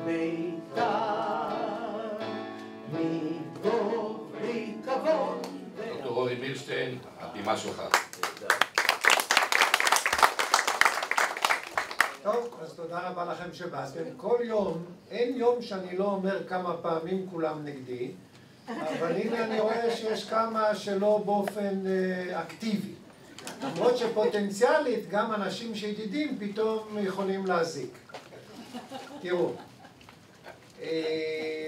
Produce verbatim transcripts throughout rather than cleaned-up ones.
מיתר, מדוברי כבוד. דוקטור אורי מילשטיין, הבימה שלך. טוב, אז תודה רבה לכם שבאתם. כל יום, אין יום שאני לא אומר כמה פעמים כולם נגדי, אבל הנה אני רואה שיש כמה שלא באופן אה, אקטיבי. למרות שפוטנציאלית גם אנשים שידידים פתאום יכולים להזיק. תראו, אה,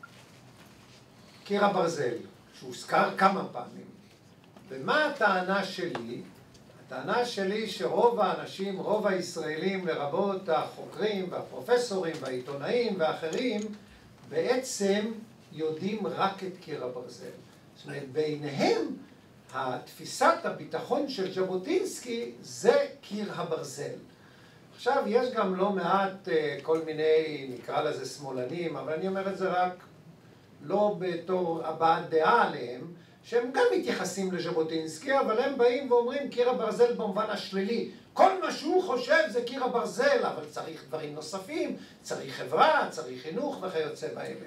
קיר הברזל, שהוזכר כמה פעמים. ומה הטענה שלי? הטענה שלי שרוב האנשים, רוב הישראלים, לרבות החוקרים והפרופסורים והעיתונאים ואחרים, בעצם יודעים רק את קיר הברזל. זאת אומרת, בעיניהם, התפיסת הביטחון של ז'בוטינסקי זה קיר הברזל. עכשיו, יש גם לא מעט כל מיני, נקרא לזה שמאלנים, אבל אני אומר את זה רק לא בתור הבעת דעה עליהם, שהם גם מתייחסים לז'בוטינסקי, אבל הם באים ואומרים קיר הברזל במובן השלילי. כל מה שהוא חושב זה קיר הברזל, אבל צריך דברים נוספים, צריך חברה, צריך חינוך וכיוצא באלה.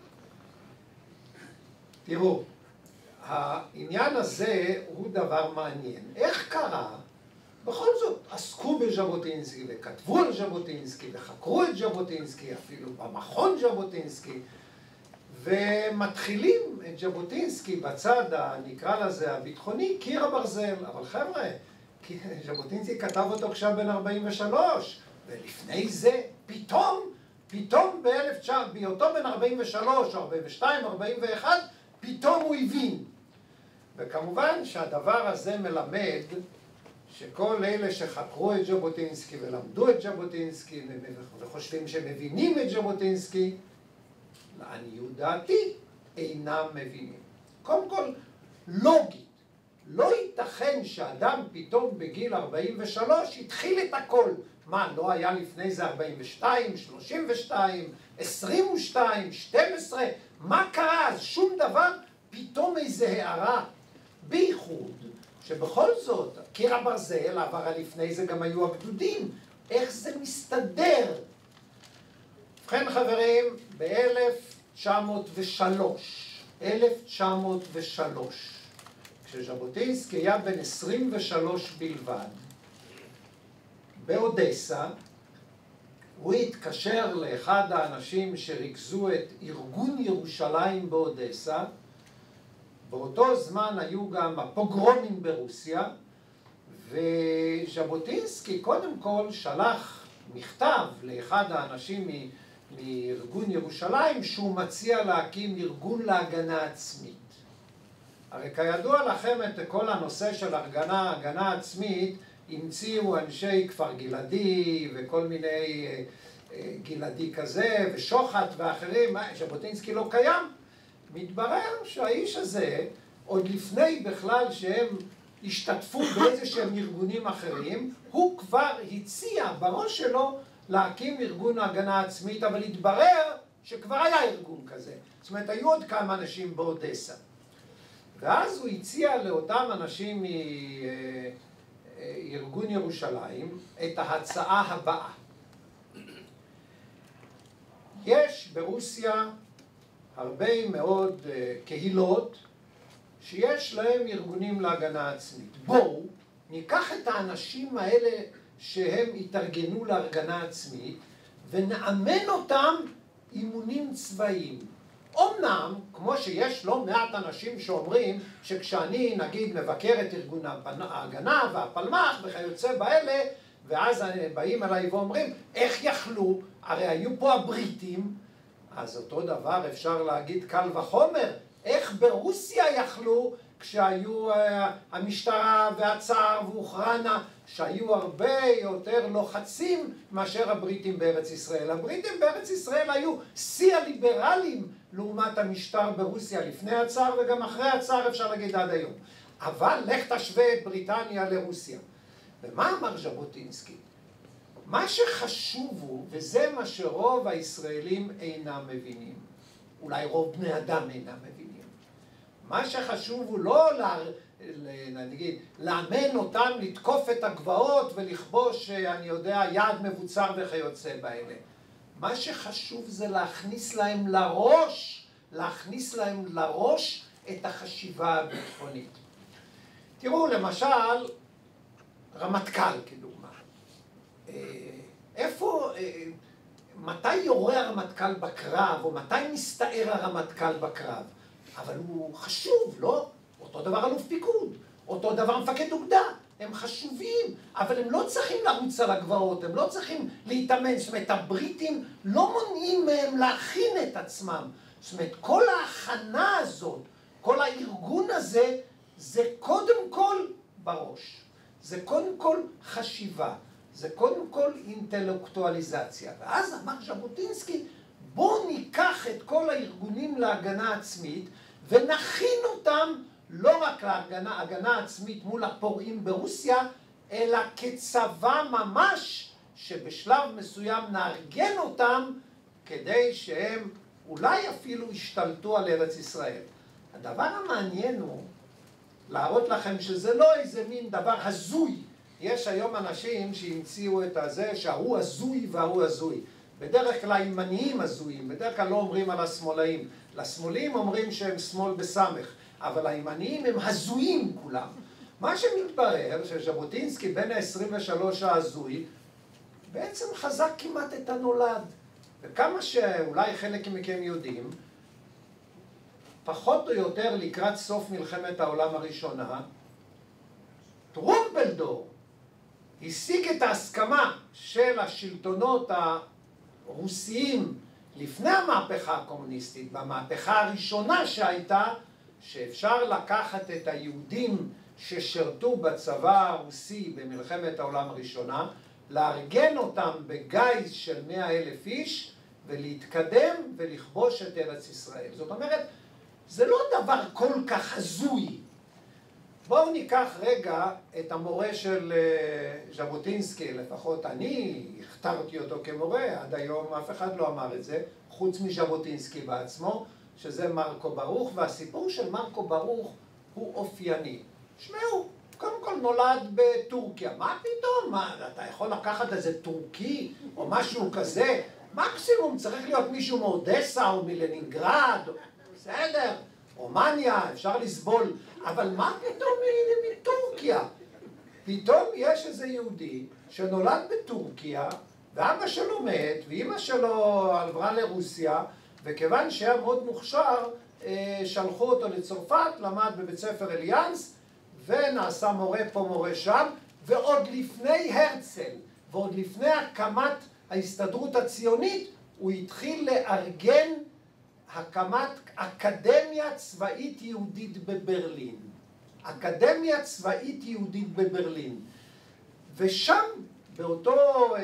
תראו, העניין הזה הוא דבר מעניין. איך קרה? בכל זאת, עסקו בז'בוטינסקי וכתבו על ז'בוטינסקי וחקרו את ז'בוטינסקי, אפילו במכון ז'בוטינסקי, ומתחילים את ז'בוטינסקי בצד, נקרא לזה, הביטחוני, קיר הברזל. אבל חבר'ה, ז'בוטינסקי כתב אותו עכשיו בן ארבעים ושלוש, ולפני זה פתאום, פתאום באלף תשע מאות, בהיותו בן ארבעים ושלוש, ארבעים ושתיים, ארבעים ואחת, פתאום הוא הבין. וכמובן שהדבר הזה מלמד שכל אלה שחקרו את ז'בוטינסקי ולמדו את ז'בוטינסקי וחושבים שמבינים את ז'בוטינסקי, לעניות דעתי, אינם מבינים. קודם כל, לוגית, לא ייתכן שאדם פתאום בגיל ארבעים ושלוש התחיל את הכל. מה, לא היה לפני זה ארבעים ושתיים, שלושים ושתיים, עשרים ושתיים, שתים עשרה? מה קרה? אז שום דבר, פתאום איזו הערה. בייחוד, שבכל זאת, קיר הברזל, אבל לפני זה גם היו הגדודים. איך זה מסתדר? ובכן חברים, ב-אלף תשע מאות ושלוש, אלף תשע מאות ושלוש, כשז'בוטינסקי היה בן עשרים ושלוש בלבד, באודסה, הוא התקשר לאחד האנשים שריכזו את ארגון ירושלים באודסה. באותו זמן היו גם הפוגרומים ברוסיה, וז'בוטינסקי קודם כל שלח מכתב לאחד האנשים מארגון ירושלים שהוא מציע להקים ארגון להגנה עצמית. הרי כידוע לכם את כל הנושא של הגנה, הגנה עצמית המציאו אנשי כפר גלעדי וכל מיני גלעדי כזה ושוחט ואחרים. ז'בוטינסקי לא קיים. מתברר שהאיש הזה עוד לפני בכלל שהם השתתפו באיזה שהם ארגונים אחרים, הוא כבר הציע בראש שלו להקים ארגון הגנה עצמית, אבל התברר שכבר היה ארגון כזה. זאת אומרת, היו עוד כמה אנשים באודסה. ואז הוא הציע לאותם אנשים מארגון ירושלים את ההצעה הבאה. יש ברוסיה הרבה מאוד קהילות שיש להם ארגונים להגנה עצמית. בואו ניקח את האנשים האלה שהם התארגנו להגנה עצמית ונאמן אותם אימונים צבאיים. אמנם, כמו שיש לא מעט אנשים שאומרים שכשאני נגיד מבקר את ארגון ההגנה והפלמ"ח וכיוצא באלה, ואז באים אליי ואומרים איך יכלו, הרי היו פה הבריטים, אז אותו דבר אפשר להגיד קל וחומר, איך ברוסיה יכלו כשהיו uh, המשטרה והצאר ואוקראינה, שהיו הרבה יותר לוחצים מאשר הבריטים בארץ ישראל. הבריטים בארץ ישראל היו שיא הליברלים לעומת המשטר ברוסיה לפני הצאר וגם אחרי הצאר, אפשר להגיד עד היום. אבל לך תשווה את בריטניה לרוסיה. ומה אמר ז'בוטינסקי? מה שחשוב הוא, וזה מה שרוב הישראלים אינם מבינים, אולי רוב בני אדם אינם מבינים, מה שחשוב הוא לא לה, נגיד, לאמן אותם לתקוף את הגבעות ולכבוש, אני יודע, יעד מבוצר וכיוצא באלה. מה שחשוב זה להכניס להם לראש, להכניס להם לראש את החשיבה הביטחונית. תראו, למשל, רמטכ"ל כדוגמה. איפה, מתי יורה הרמטכ"ל בקרב, או מתי מסתער הרמטכ"ל בקרב? אבל הוא חשוב, לא? אותו דבר אלוף פיקוד, אותו דבר מפקד אוגדה. הם חשובים, אבל הם לא צריכים לרוץ על הגבעות, הם לא צריכים להתאמן. זאת אומרת, הבריטים לא מונעים מהם להכין את עצמם. זאת אומרת, כל ההכנה הזאת, כל הארגון הזה, זה קודם כל בראש. זה קודם כל חשיבה. זה קודם כל אינטלקטואליזציה. ואז אמר ז'בוטינסקי, בואו ניקח את כל הארגונים להגנה עצמית, ונכין אותם לא רק להגנה הגנה עצמית מול הפורעים ברוסיה, אלא כצבא ממש, שבשלב מסוים נארגן אותם, כדי שהם אולי אפילו ישתלטו על ארץ ישראל. הדבר המעניין הוא להראות לכם שזה לא איזה מין דבר הזוי. יש היום אנשים שהמציאו את הזה שההוא הזוי וההוא הזוי. בדרך כלל הימניים הזויים, בדרך כלל לא אומרים על השמאליים. לשמאלים אומרים שהם שמאל בסמך, אבל הימניים הם הזויים כולם. מה שמתברר שז'בוטינסקי בין ה-עשרים ושלוש ההזוי בעצם חזק כמעט את הנולד. וכמה שאולי חלק מכם יודעים, פחות או יותר לקראת סוף מלחמת העולם הראשונה, טרומפלדור השיג את ההסכמה של השלטונות הרוסיים לפני המהפכה הקומוניסטית, במהפכה הראשונה שהייתה, שאפשר לקחת את היהודים ששרתו בצבא הרוסי במלחמת העולם הראשונה, לארגן אותם בגייז של מאה אלף איש, ולהתקדם ולכבוש את ארץ ישראל. זאת אומרת, זה לא דבר כל כך הזוי. בואו ניקח רגע את המורה של ז'בוטינסקי, לפחות אני הכתרתי אותו כמורה, עד היום אף אחד לא אמר את זה, חוץ מז'בוטינסקי בעצמו, שזה מרקו ברוך, והסיפור של מרקו ברוך הוא אופייני. שמעו, קודם כל נולד בטורקיה, מה פתאום? מה, אתה יכול לקחת איזה טורקי או משהו כזה? מקסימום צריך להיות מישהו מאודסה או מלנינגרד, בסדר, רומניה, אפשר לסבול, אבל מה פתאום מטורקיה? פתאום יש איזה יהודי שנולד בטורקיה, ואבא שלו מת, ואמא שלו עברה לרוסיה, וכיוון שהיה מאוד מוכשר, שלחו אותו לצרפת, למד בבית ספר אליאנס, ונעשה מורה פה מורה שם, ועוד לפני הרצל, ועוד לפני הקמת ההסתדרות הציונית, הוא התחיל לארגן הקמת אקדמיה צבאית יהודית בברלין. אקדמיה צבאית יהודית בברלין. ושם, באותו,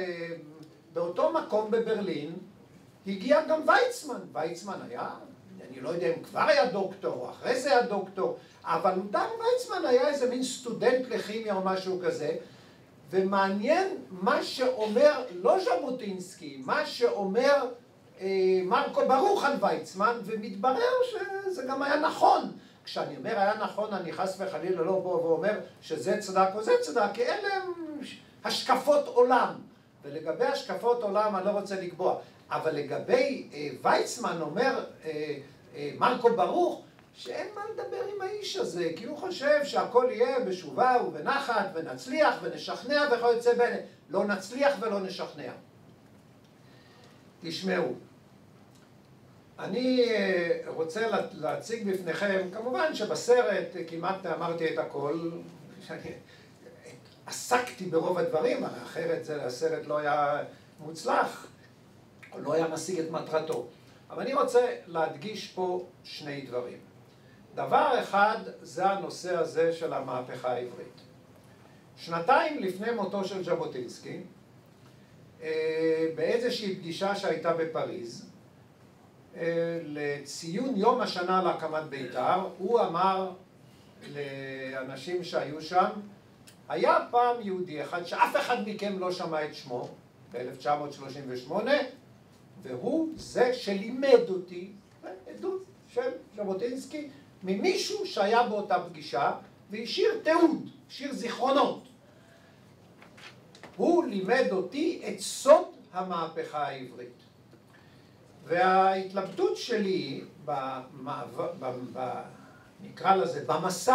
באותו מקום בברלין, הגיע גם ויצמן. ויצמן היה, אני לא יודע אם כבר היה דוקטור או אחרי זה היה דוקטור, אבל דן ויצמן היה איזה מין סטודנט לכימיה או משהו כזה, ומעניין מה שאומר, לא ז'בוטינסקי, מה שאומר אה, מרקו ברוך על ויצמן, ומתברר שזה גם היה נכון. כשאני אומר היה נכון, אני חס וחלילה לא בא ואומר שזה צדק או זה צדק, כי אלה הם השקפות עולם. ולגבי השקפות עולם אני לא רוצה לקבוע. אבל לגבי אה, ויצמן אומר אה, אה, מרקו ברוך, שאין מה לדבר עם האיש הזה, כי הוא חושב שהכל יהיה בשובה ובנחת, ונצליח ונשכנע וכל יוצא בין. לא נצליח ולא נשכנע. תשמעו, אני רוצה להציג בפניכם, כמובן שבסרט כמעט אמרתי את הכל, עסקתי ברוב הדברים, אחרת זה, הסרט לא היה מוצלח, או לא היה משיג את מטרתו. אבל אני רוצה להדגיש פה שני דברים. דבר אחד זה הנושא הזה של המהפכה העברית. שנתיים לפני מותו של ז'בוטינסקי, באיזושהי פגישה שהייתה בפריז, לציון יום השנה להקמת בית"ר, הוא אמר לאנשים שהיו שם, היה פעם יהודי אחד שאף אחד מכם לא שמע את שמו, ב-אלף תשע מאות שלושים ושמונה, והוא זה שלימד אותי, עדות של ז'בוטינסקי, ממישהו שהיה באותה פגישה, והשאיר תיעוד, השאיר זיכרונות. הוא לימד אותי את סוד המהפכה העברית. וההתלבטות שלי, במעבר, ב, נקרא לזה, במסע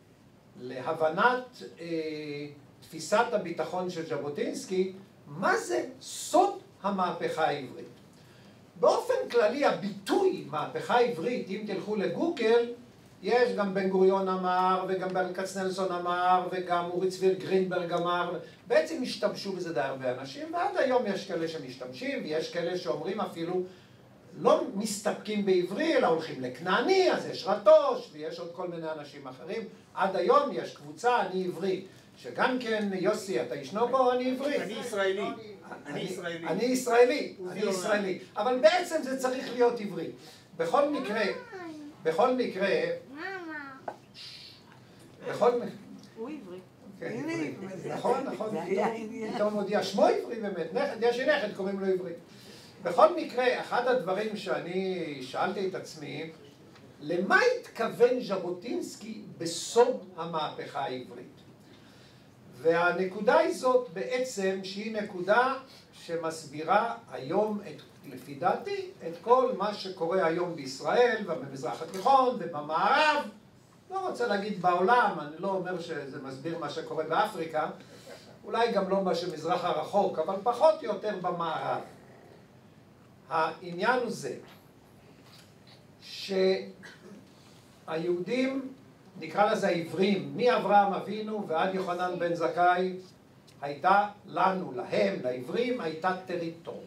להבנת אה, תפיסת הביטחון של ז'בוטינסקי, מה זה סוד המהפכה העברית. באופן כללי הביטוי מהפכה עברית, אם תלכו לגוגל, יש גם בן גוריון אמר, וגם ברל כצנלסון אמר, וגם אורי צבי גרינברג אמר, בעצם השתמשו בזה די הרבה אנשים, ועד היום יש כאלה שמשתמשים, ויש כאלה שאומרים אפילו, לא מסתפקים בעברי, אלא הולכים לכנעני, אז יש רטוש, ויש עוד כל מיני אנשים אחרים. עד היום יש קבוצה, אני עברי, שגם כן, יוסי, אתה ישנו בו, אני עברי. אני ישראלי. אני ישראלי. אני ישראלי, אני ישראלי. אבל בעצם זה צריך להיות עברי. בכל מקרה, בכל מקרה, בכל מקרה, הוא עברי. נכון, נכון, פתאום מודיע שמו עברי באמת, יש לי נכד, קוראים לו עברי. בכל מקרה, אחד הדברים שאני שאלתי את עצמי, למה התכוון ז'בוטינסקי בסוד המהפכה העברית? והנקודה היא זאת בעצם שהיא נקודה שמסבירה היום, את, לפי דעתי, את כל מה שקורה היום בישראל ובמזרח התיכון ובמערב. לא רוצה להגיד בעולם, אני לא אומר שזה מסביר מה שקורה באפריקה, אולי גם לא מה שמזרח הרחוק, אבל פחות או יותר במערב. העניין הוא זה, שהיהודים, נקרא לזה העברים, מאברהם אבינו ועד יוחנן בן זכאי, הייתה לנו, להם, לעברים, הייתה טריטוריה.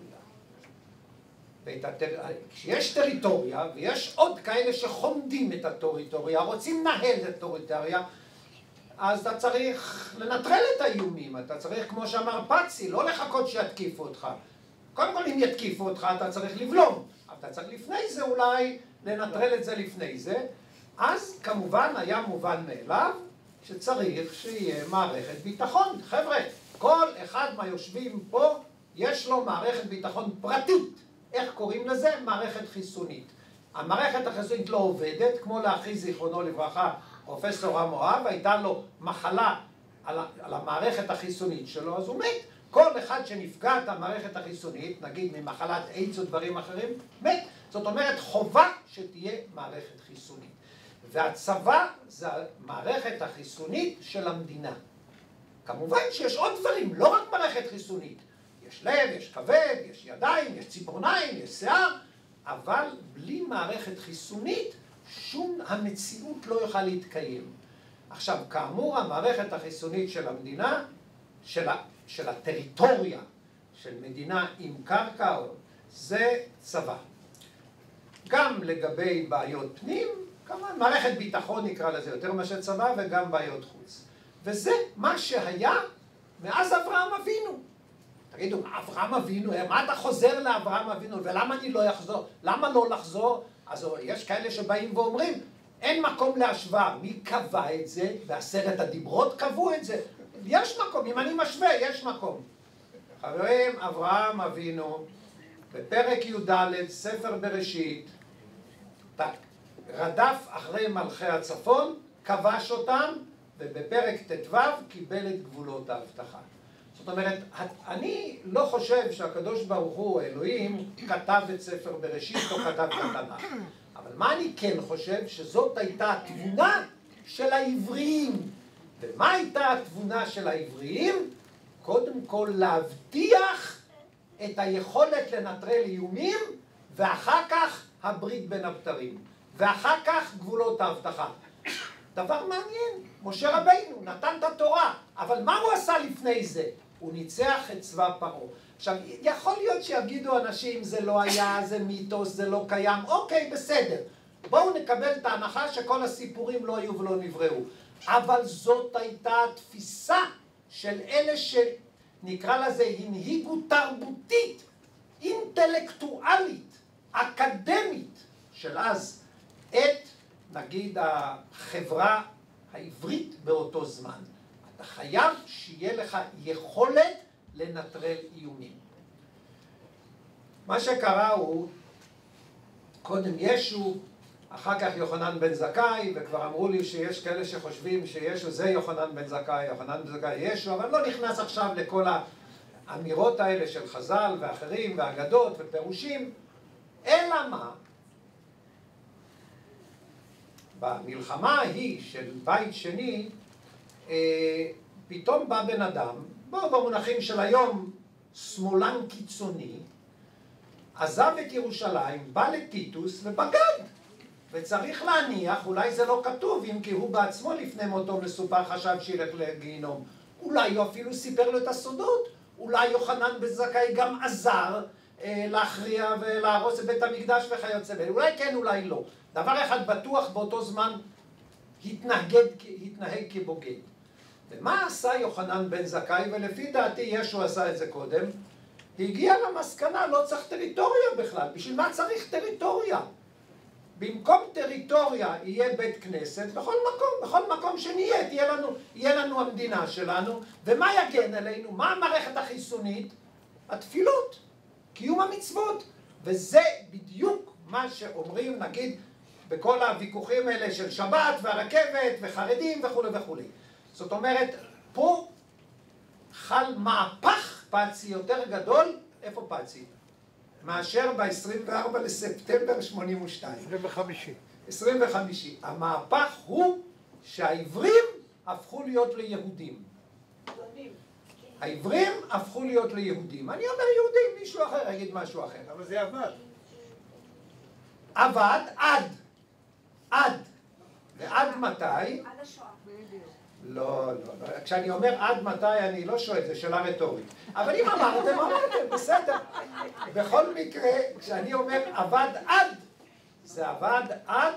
כשיש טריטוריה, ויש עוד כאלה שחומדים את הטריטוריה, רוצים לנהל את הטריטוריה, אז אתה צריך לנטרל את האיומים, אתה צריך, כמו שאמר פאצי, לא לחכות שיתקיפו אותך. קודם כל, אם יתקיפו אותך, אתה צריך לבלום. אתה צריך לפני זה אולי לנטרל את זה לפני זה. אז כמובן היה מובן מאליו שצריך שיהיה מערכת ביטחון. חבר'ה, כל אחד מהיושבים פה יש לו מערכת ביטחון פרטית. איך קוראים לזה? מערכת חיסונית. המערכת החיסונית לא עובדת, כמו לאחי זיכרונו לברכה, פרופסור המואב, הייתה לו מחלה על, על המערכת החיסונית שלו, אז הוא מת. כל אחד שנפגע את המערכת החיסונית, נגיד ממחלת איידס או דברים אחרים, מת. זאת אומרת, חובה שתהיה מערכת חיסונית. והצבא זה המערכת החיסונית של המדינה. כמובן שיש עוד דברים, לא רק מערכת חיסונית. יש לב, יש כבד, יש ידיים, יש ציפורניים, יש שיער, אבל בלי מערכת חיסונית, שום המציאות לא יוכל להתקיים. עכשיו, כאמור, המערכת החיסונית של המדינה, של, ה, של הטריטוריה, של מדינה עם קרקע, זה צבא. גם לגבי בעיות פנים, כמובן, מערכת ביטחון נקרא לזה יותר מאשר צבא, וגם בעיות חוץ. וזה מה שהיה מאז אברהם אבינו. תגידו, אברהם אבינו, מה אתה חוזר לאברהם אבינו, ולמה אני לא אחזור? למה לא לחזור? אז יש כאלה שבאים ואומרים, אין מקום להשוואה. מי קבע את זה? בעשרת הדיברות קבעו את זה. יש מקום, אם אני משווה, יש מקום. חברים, אברהם אבינו, בפרק י"ד, ספר בראשית, רדף אחרי מלכי הצפון, כבש אותם, ובפרק ט"ו קיבל את גבולות ההבטחה. זאת אומרת, אני לא חושב שהקדוש ברוך הוא, אלוהים, כתב את ספר בראשית או כתב את התנ"ך. אבל מה אני כן חושב? שזאת הייתה התבונה של העבריים. ומה הייתה התבונה של העבריים? קודם כל להבטיח את היכולת לנטרל איומים, ואחר כך הברית בין הבתרים. ואחר כך גבולות ההבטחה. דבר מעניין, משה רבינו נתן את התורה, אבל מה הוא עשה לפני זה? הוא ניצח את צבא פרעה. עכשיו, יכול להיות שיגידו אנשים, זה לא היה, זה מיתוס, זה לא קיים. אוקיי, בסדר. בואו נקבל את ההנחה שכל הסיפורים לא היו ולא נבראו. אבל זאת הייתה התפיסה של אלה שנקרא לזה הנהיגו תרבותית, אינטלקטואלית, אקדמית, של אז את, נגיד, החברה העברית באותו זמן. אתה חייב שיהיה לך יכולת לנטרל איומים. מה שקרה הוא, קודם ישו, אחר כך יוחנן בן זכאי, וכבר אמרו לי שיש כאלה שחושבים שישו זה יוחנן בן זכאי, יוחנן בן זכאי ישו, אבל לא נכנס עכשיו לכל האמירות האלה של חז"ל ואחרים, ואגדות ופירושים. אלא מה? במלחמה ההיא של בית שני, אה, פתאום בא בן אדם, בוא במונחים של היום, שמאלן קיצוני, עזב את ירושלים, בא לטיטוס ובגד. וצריך להניח, אולי זה לא כתוב, אם כי הוא בעצמו לפני מותו מסופר חשב שילך לגיהינום. אולי הוא אפילו סיפר לו את הסודות. אולי יוחנן בן זכאי גם עזר אה, להכריע ולהרוס את בית המקדש וכיוצא בזה. אולי כן, אולי לא. דבר אחד בטוח, באותו זמן התנהג, התנהג כבוגד. ומה עשה יוחנן בן זכאי? ולפי דעתי ישו עשה את זה קודם. הגיע למסקנה, לא צריך טריטוריה בכלל. בשביל מה צריך טריטוריה? במקום טריטוריה יהיה בית כנסת, בכל מקום, בכל מקום שנהיה, תהיה לנו, יהיה לנו המדינה שלנו, ומה יגן עלינו? מה המערכת החיסונית? התפילות, קיום המצוות. וזה בדיוק מה שאומרים, נגיד, בכל הוויכוחים האלה של שבת והרכבת וחרדים וכו' וכו'. זאת אומרת, פה חל מהפך פאצי יותר גדול, איפה פאצי? מאשר ב-עשרים וארבעה לספטמבר שמונים ושתיים. עשרים וחמישי. עשרים וחמישי. המהפך הוא שהעברים הפכו להיות ליהודים. העברים הפכו להיות ליהודים. אני אומר יהודים, מישהו אחר יגיד משהו אחר. אבל זה עבד. עבד עד. עד. ועד מתי? עד השואה. לא, לא, לא. כשאני אומר עד מתי, אני לא שואל, זו שאלה רטורית. אבל אם אמרתם, אמרתם, בסדר. בכל מקרה, כשאני אומר עבד עד, זה עבד עד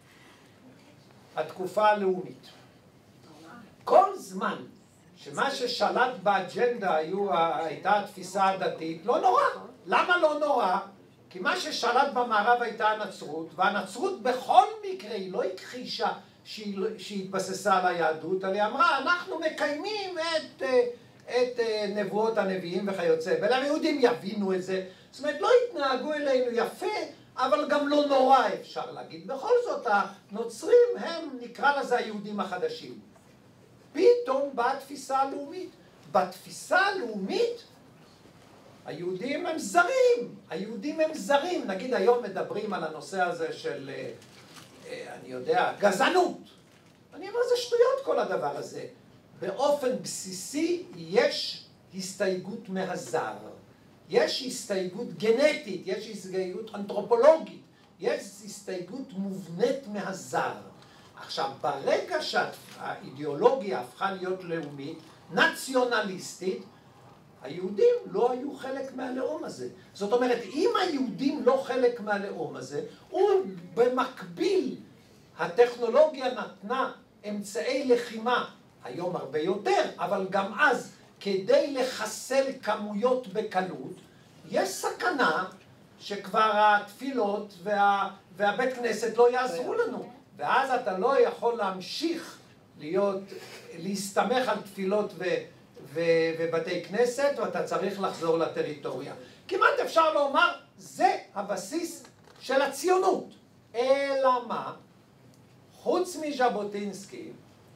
התקופה הלאומית. כל זמן שמה ששלט באג'נדה היו, הייתה התפיסה הדתית, לא נורא. למה לא נורא? כי מה ששלט במערב הייתה הנצרות, והנצרות בכל מקרה היא לא הכחישה שהיא התבססה על היהדות, אלא היא אמרה, אנחנו מקיימים את, את נבואות הנביאים וכיוצא, וליהודים יבינו את זה. זאת אומרת, לא התנהגו אלינו יפה, אבל גם לא נורא אפשר להגיד. בכל זאת, הנוצרים הם, נקרא לזה היהודים החדשים. פתאום באה תפיסה הלאומית. בתפיסה הלאומית, היהודים הם זרים. היהודים הם זרים. נגיד היום מדברים על הנושא הזה של, אני יודע, גזענות. אני אומר, זה שטויות כל הדבר הזה. באופן בסיסי יש הסתייגות מהזר. יש הסתייגות גנטית, יש הסתייגות אנתרופולוגית, יש הסתייגות מובנית מהזר. עכשיו, ברגע שהאידיאולוגיה הפכה להיות לאומית, נציונליסטית, היהודים לא היו חלק מהלאום הזה. זאת אומרת, אם היהודים לא חלק מהלאום הזה, ובמקביל הטכנולוגיה נתנה אמצעי לחימה, היום הרבה יותר, אבל גם אז, כדי לחסל כמויות בקלות, יש סכנה שכבר התפילות וה, והבית כנסת לא יעזרו לנו. ואז אתה לא יכול להמשיך להיות, להסתמך על תפילות ו, ו, ובתי כנסת, ואתה צריך לחזור לטריטוריה. כמעט אפשר לומר, זה הבסיס של הציונות. אלא מה? חוץ מז'בוטינסקי,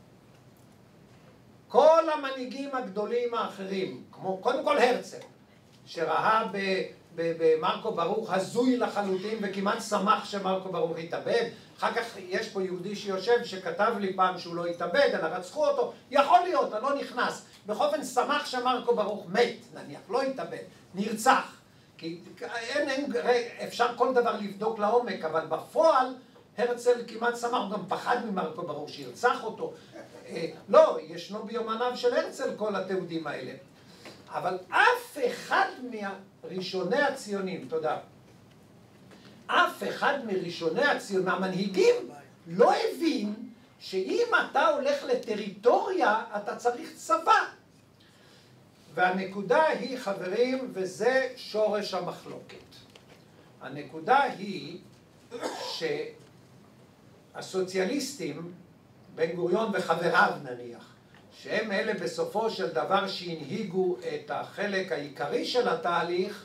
כל המנהיגים הגדולים האחרים, כמו קודם כל הרצל, שראה במרקו ברוך הזוי לחלוטין וכמעט שמח שמרקו ברוך יתאבד. אחר כך יש פה יהודי שיושב שכתב לי פעם שהוא לא יתאבד, אלא רצחו אותו. יכול להיות, אני לא נכנס. בכל אופן שמח שמרקו ברוך מת, נניח, לא יתאבד, נרצח. כי אין, אין, אפשר כל דבר לבדוק לעומק, אבל בפועל הרצל כמעט שמח, הוא גם פחד ממרקו ברוך שירצח אותו. לא, ישנו ביומניו של הרצל כל התיעודים האלה. אבל אף אחד מראשוני הציונים, תודה, אף אחד מראשוני הציונים, המנהיגים, לא הבין שאם אתה הולך לטריטוריה, אתה צריך צבא. והנקודה היא, חברים, וזה שורש המחלוקת. הנקודה היא שהסוציאליסטים, בן גוריון וחבריו נניח, שהם אלה בסופו של דבר שהנהיגו את החלק העיקרי של התהליך,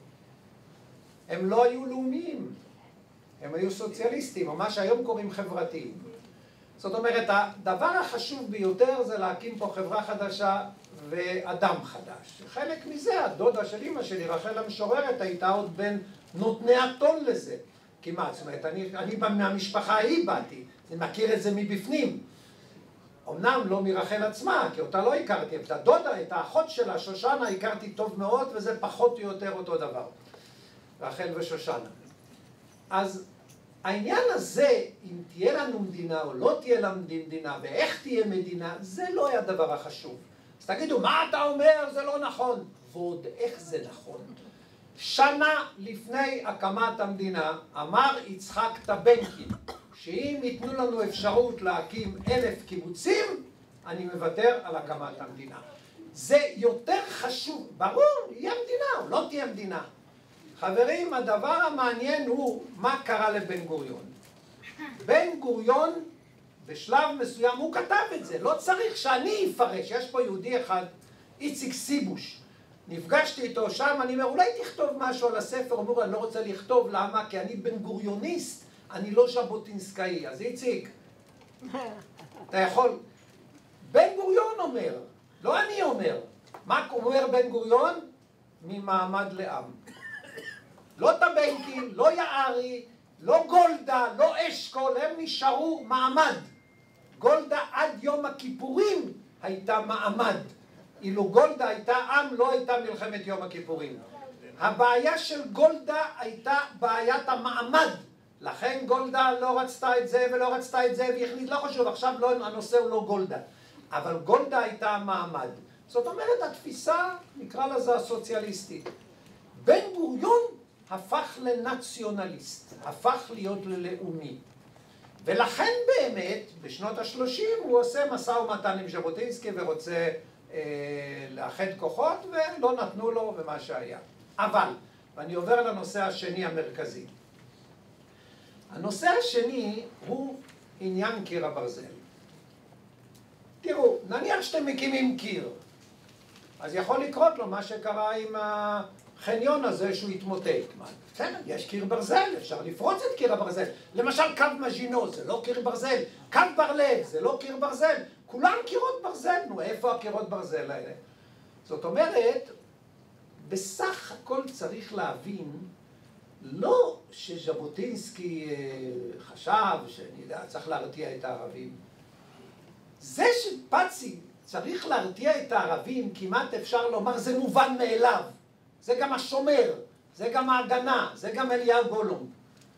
הם לא היו לאומיים, הם היו סוציאליסטים, או מה שהיום קוראים חברתיים. זאת אומרת, הדבר החשוב ביותר זה להקים פה חברה חדשה ואדם חדש. חלק מזה, הדודה של אמא שלי, רחל המשוררת, הייתה עוד בין נותני הטון לזה. כמעט, זאת אומרת, אני, אני מהמשפחה ההיא באתי, אני מכיר את זה מבפנים. אמנם לא מרחל עצמה, כי אותה לא הכרתי, את הדודה, את האחות שלה, שושנה, הכרתי טוב מאוד, וזה פחות או יותר אותו דבר. רחל ושושנה. אז העניין הזה, אם תהיה לנו מדינה או לא תהיה לנו מדינה, ואיך תהיה מדינה, זה לא היה הדבר החשוב. אז תגידו, מה אתה אומר? זה לא נכון. ועוד איך זה נכון? שנה לפני הקמת המדינה, אמר יצחק טבנקין, שאם ייתנו לנו אפשרות להקים אלף קיבוצים, אני מוותר על הקמת המדינה. זה יותר חשוב. ברור, יהיה מדינה או לא תהיה מדינה. חברים, הדבר המעניין הוא מה קרה לבן גוריון. בן גוריון, בשלב מסוים, הוא כתב את זה. לא צריך שאני אפרש. יש פה יהודי אחד, איציק סיבוש. נפגשתי איתו שם, אני אומר, אולי תכתוב משהו על הספר. הוא אומר, אני לא רוצה לכתוב, למה? כי אני בן גוריוניסט, אני לא ז'בוטינסקאי. אז איציק, אתה יכול... בן גוריון אומר, לא אני אומר. מה אומר בן גוריון? ממעמד לעם. לא טבנקין, לא יערי, לא גולדה, לא אשכול, הם נשארו מעמד. גולדה עד יום הכיפורים הייתה מעמד. אילו גולדה הייתה עם, לא הייתה מלחמת יום הכיפורים. הבעיה של גולדה הייתה בעיית המעמד. לכן גולדה לא רצתה את זה ולא רצתה את זה, והחליט, לא חשוב, עכשיו לא, הנושא הוא לא גולדה. אבל גולדה הייתה מעמד. זאת אומרת, התפיסה, נקרא לזה הסוציאליסטית. בן גוריון הפך לנציונליסט, הפך להיות ללאומי. ולכן באמת, בשנות ה-שלושים, הוא עושה משא ומתן עם ז'בוטינסקי ורוצה אה, לאחד כוחות, ולא נתנו לו ומה שהיה. אבל, ואני עובר לנושא השני המרכזי. הנושא השני הוא עניין קיר הברזל. תראו, נניח שאתם מקימים קיר, אז יכול לקרות לו מה שקרה עם החניון הזה שהוא התמוטט. בסדר, יש קיר ברזל, אפשר לפרוץ את קיר הברזל. למשל קו מז'ינו, זה לא קיר ברזל. קו בר לב, זה לא קיר ברזל. כולם קירות ברזל. נו, איפה הקירות ברזל האלה? זאת אומרת, בסך הכל צריך להבין, לא שז'בוטינסקי חשב שאני יודע, צריך להרתיע את הערבים. זה שפאצי צריך להרתיע את הערבים, כמעט אפשר לומר, זה מובן מאליו. זה גם השומר, זה גם ההגנה, זה גם אליהו גולומב.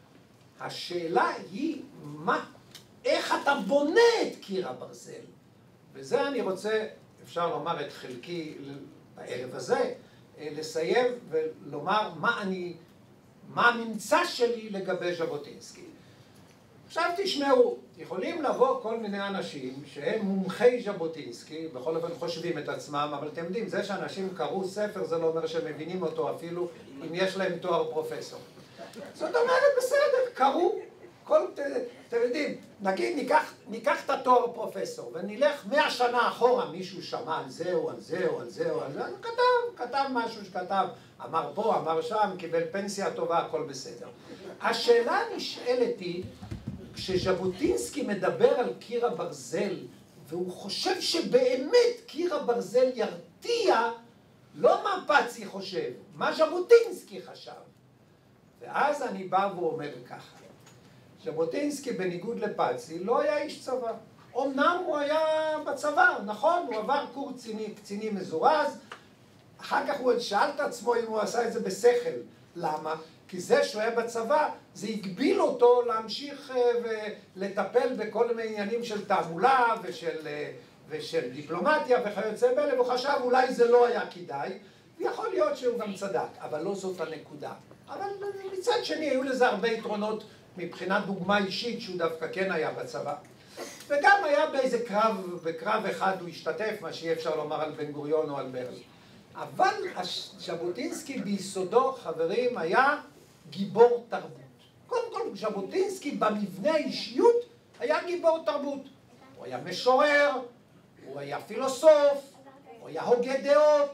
השאלה היא, מה, איך אתה בונה את קיר הברזל? וזה אני רוצה, אפשר לומר את חלקי בערב הזה, לסיים ולומר מה אני, מה הממצא שלי לגבי ז'בוטינסקי. עכשיו תשמעו, יכולים לבוא כל מיני אנשים שהם מומחי ז'בוטינסקי, בכל אופן חושבים את עצמם, אבל אתם יודעים, זה שאנשים קראו ספר זה לא אומר שהם מבינים אותו אפילו אם יש להם תואר פרופסור. זאת אומרת, בסדר, קראו, כל, אתם יודעים, נגיד ניקח, ניקח את התואר פרופסור ונלך מאה שנה אחורה, מישהו שמע על זה או על זה או על זה או על זה, אז כתב, כתב משהו שכתב, אמר פה, אמר שם, קיבל פנסיה טובה, הכל בסדר. השאלה נשאלת היא, כשז'בוטינסקי מדבר על קיר הברזל, והוא חושב שבאמת קיר הברזל ירתיע, לא מה פאצי חושב, מה ז'בוטינסקי חשב. ואז אני בא ואומר ככה, ז'בוטינסקי בניגוד לפאצי לא היה איש צבא. אמנם הוא היה בצבא, נכון, הוא עבר קורס קציני, קציני מזורז, אחר כך הוא שאל את עצמו אם הוא עשה את זה בשכל. למה? כי זה שהוא היה בצבא, זה הגביל אותו להמשיך ולטפל בכל מיני עניינים של תעמולה ושל, ושל דיפלומטיה וכיוצא באלה, והוא חשב אולי זה לא היה כדאי, ויכול להיות שהוא גם צדק, אבל לא זאת הנקודה. אבל מצד שני היו לזה הרבה יתרונות מבחינת דוגמה אישית שהוא דווקא כן היה בצבא. וגם היה באיזה קרב, בקרב אחד הוא השתתף, מה שאי אפשר לומר על בן גוריון או על ברל. אבל ז'בוטינסקי ביסודו, חברים, היה גיבור תרבות. קודם כל, ז'בוטינסקי במבנה האישיות היה גיבור תרבות. הוא היה משורר, הוא היה פילוסוף, הוא היה הוגה דעות.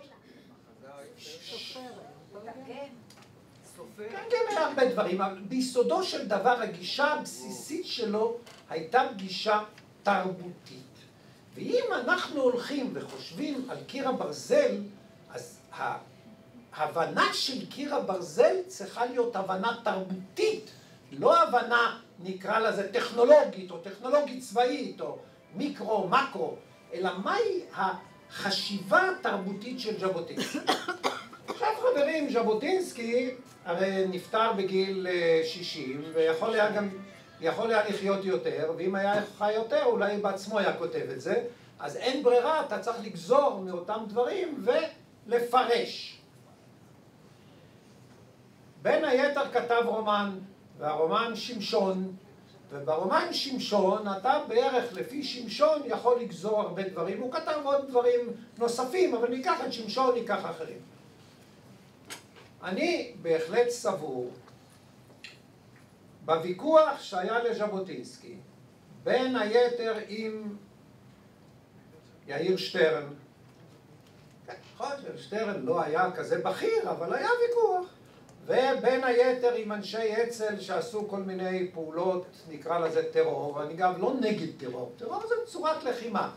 כן, כן, היה הרבה דברים, אבל ביסודו של דבר, הגישה הבסיסית שלו הייתה גישה תרבותית. ואם אנחנו הולכים וחושבים על קיר הברזל, אז ההבנה של קיר הברזל צריכה להיות הבנה תרבותית, לא הבנה, נקרא לזה, טכנולוגית או טכנולוגית צבאית או מיקרו, מקרו, אלא מהי החשיבה התרבותית של ז'בוטינסקי. עכשיו חברים, ז'בוטינסקי הרי נפטר בגיל שישים ויכול היה גם, יכול היה לחיות יותר, ואם היה חי יותר אולי בעצמו היה כותב את זה, אז אין ברירה, אתה צריך לגזור מאותם דברים ולפרש. בין היתר כתב רומן, והרומן שמשון, וברומן שמשון אתה בערך לפי שמשון יכול לגזור הרבה דברים, הוא כתב עוד דברים נוספים, אבל ניקח את שמשון, ניקח אחרים. אני בהחלט סבור, בוויכוח שהיה לז'בוטינסקי, בין היתר עם יאיר שטרן, נכון, שטרן לא היה כזה בכיר, אבל היה ויכוח, ובין היתר עם אנשי אצ"ל שעשו כל מיני פעולות, נקרא לזה טרור, ואני גם לא נגד טרור, טרור זה צורת לחימה.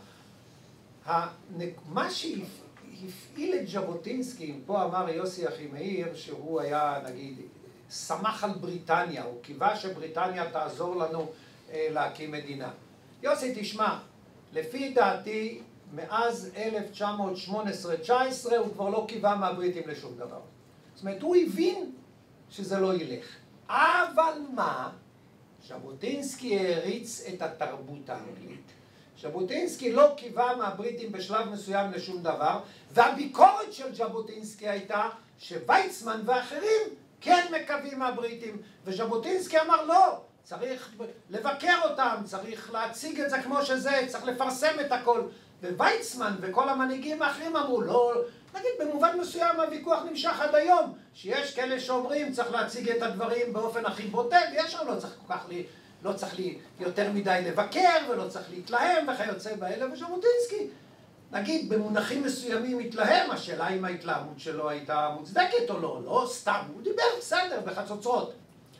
מה שהפעיל את ז'בוטינסקי, פה אמר יוסי אחימאיר שהוא היה, נגיד, שמח על בריטניה, הוא קיווה שבריטניה תעזור לנו אה, להקים מדינה. יוסי, תשמע, לפי דעתי, מאז אלף תשע מאות שמונה עשרה תשע עשרה הוא כבר לא קיווה מהבריטים לשום דבר. זאת אומרת, הוא הבין שזה לא ילך. אבל מה? ז'בוטינסקי העריץ את התרבות האנגלית. ז'בוטינסקי לא קיווה מהבריטים בשלב מסוים לשום דבר, והביקורת של ז'בוטינסקי הייתה שוויצמן ואחרים כן מקווים מהבריטים, וז'בוטינסקי אמר לא, צריך לבקר אותם, צריך להציג את זה כמו שזה, צריך לפרסם את הכל. וויצמן וכל המנהיגים האחרים אמרו לא, נגיד במובן מסוים הוויכוח נמשך עד היום, שיש כאלה שאומרים צריך להציג את הדברים באופן הכי בוטה, ויש לא צריך כל כך לי, לא צריך לי יותר מדי לבקר ולא צריך להתלהם וכיוצא באלה, וז'בוטינסקי נגיד במונחים מסוימים התלהם, השאלה אם ההתלהמות שלו הייתה מוצדקת או לא, לא סתם, הוא דיבר בסדר בחצוצרות.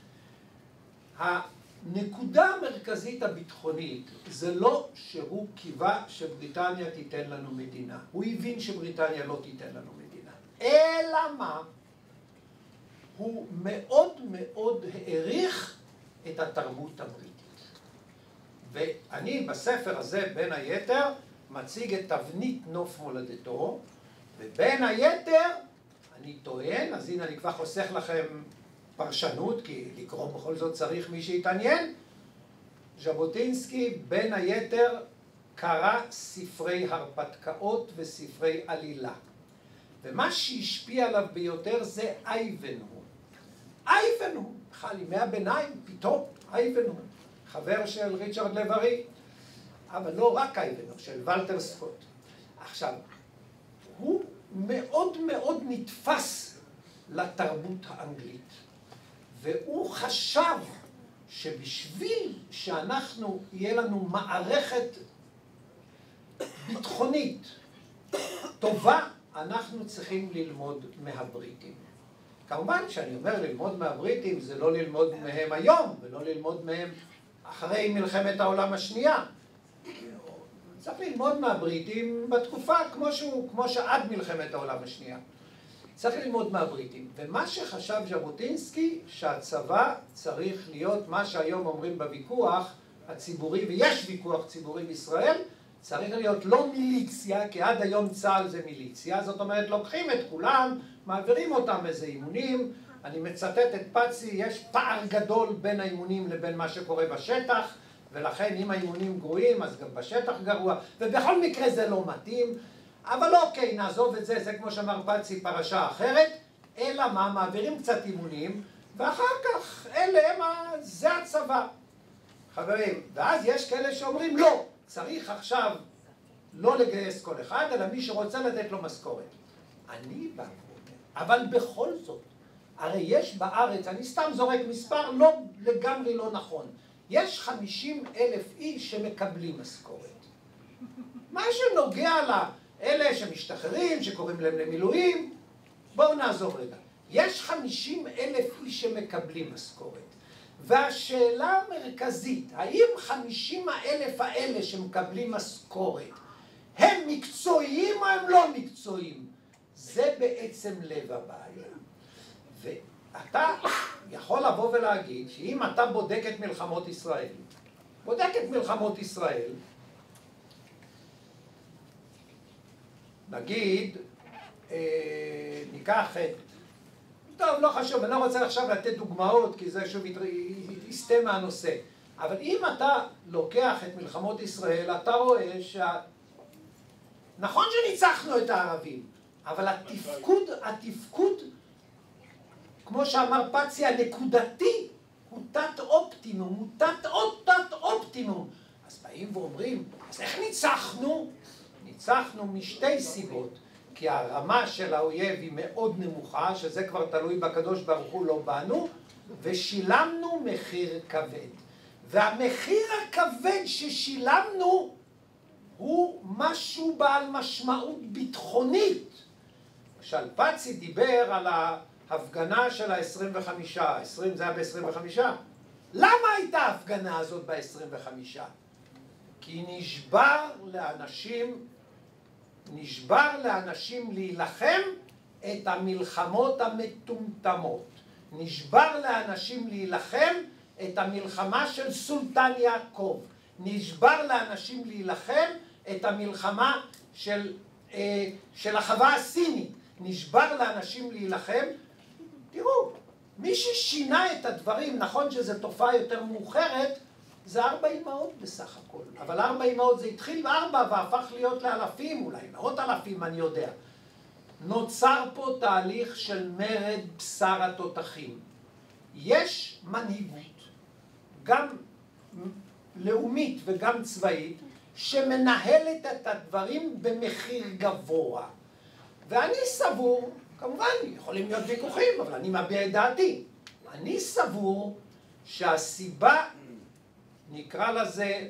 הנקודה המרכזית הביטחונית זה לא שהוא קיווה שבריטניה תיתן לנו מדינה, הוא הבין שבריטניה לא תיתן לנו מדינה, אלא מה? הוא מאוד מאוד העריך את התרבות הבריטית. ואני בספר הזה בין היתר מציג את תבנית נוף מולדתו, ובין היתר אני טוען, אז הנה אני כבר חוסך לכם פרשנות, כי לקרוא בכל זאת צריך מי שיתעניין, ז'בוטינסקי בין היתר קרא ספרי הרפתקאות וספרי עלילה. ומה שהשפיע עליו ביותר זה אייבנהו. אייבנהו, בכלל ימי הביניים, פתאום אייבנהו, חבר של ריצ'רד לב-ארי, אבל לא רק אייבנהו, של ולטר סקוט. עכשיו, הוא מאוד מאוד נתפס לתרבות האנגלית, והוא חשב שבשביל שאנחנו, יהיה לנו מערכת ביטחונית טובה, אנחנו צריכים ללמוד מהבריטים. כמובן שאני אומר ללמוד מהבריטים זה לא ללמוד מהם היום, ולא ללמוד מהם אחרי מלחמת העולם השנייה. צריך ללמוד מהבריטים בתקופה כמו שהוא, כמו שעד מלחמת העולם השנייה. צריך ללמוד מהבריטים. ומה שחשב ז'בוטינסקי, שהצבא צריך להיות מה שהיום אומרים בוויכוח הציבורי, ויש ויכוח ציבורי בישראל, צריך להיות לא מיליציה, כי עד היום צה"ל זה מיליציה, זאת אומרת לוקחים את כולם, מעבירים אותם איזה אימונים, אני מצטט את פאצי, יש פער גדול בין האימונים לבין מה שקורה בשטח, ולכן אם האימונים גרועים אז גם בשטח גרוע, ובכל מקרה זה לא מתאים, אבל אוקיי, נעזוב את זה, זה כמו שאמר פאצי פרשה אחרת, אלא מה, מעבירים קצת אימונים, ואחר כך אלה הם, זה הצבא. חברים, ואז יש כאלה שאומרים לא, צריך עכשיו לא לגייס כל אחד, אלא מי שרוצה לתת לו משכורת. אני בא ואומר, אבל בכל זאת, הרי יש בארץ, אני סתם זורק מספר לא לגמרי לא נכון, יש חמישים אלף איש שמקבלים משכורת. מה שנוגע לאלה שמשתחררים, שקוראים להם למילואים, בואו נעזוב רגע. יש חמישים אלף איש שמקבלים משכורת. והשאלה המרכזית, האם חמישים אלף האלה שמקבלים משכורת, הם מקצועיים או הם לא מקצועיים? זה בעצם לב הבעיה. ואתה יכול לבוא ולהגיד שאם אתה בודק את מלחמות ישראל, בודק את מלחמות ישראל, נגיד, אה, ניקח את, טוב, לא חשוב, אני לא רוצה עכשיו לתת דוגמאות, כי זה שוב יסטה מהנושא. אבל אם אתה לוקח את מלחמות ישראל, אתה רואה ש... נכון שניצחנו את הערבים, אבל התפקוד, התפקוד, כמו שאמר פצי, הנקודתי, הוא תת אופטימום, הוא תת עוד תת אופטימום. אז באים ואומרים, אז איך ניצחנו? ניצחנו משתי סיבות. כי הרמה של האויב היא מאוד נמוכה, שזה כבר תלוי בקדוש ברוך הוא, לא בנו, ושילמנו מחיר כבד. והמחיר הכבד ששילמנו הוא משהו בעל משמעות ביטחונית. למשל, פצי דיבר על ההפגנה של ה-עשרים וחמישה, עשרים זה היה ב-עשרים וחמישה. למה הייתה ההפגנה הזאת ב-עשרים וחמישה? כי נשבר לאנשים נשבר לאנשים להילחם את המלחמות המטומטמות. נשבר לאנשים להילחם את המלחמה של סולטן יעקב. נשבר לאנשים להילחם את המלחמה של, אה, של החווה הסינית. נשבר לאנשים להילחם. תראו, מי ששינה את הדברים, נכון שזו תופעה יותר מאוחרת, זה ארבע אמהות בסך הכל. אבל ארבע אמהות זה התחיל בארבע והפך להיות לאלפים, אולי מאות אלפים, אני יודע. נוצר פה תהליך של מרד בשר התותחים. יש מנהיגות, גם לאומית וגם צבאית, שמנהלת את הדברים במחיר גבוה. ואני סבור, כמובן, יכולים להיות ויכוחים, אבל אני מביע את דעתי. אני סבור שהסיבה, נקרא לזה,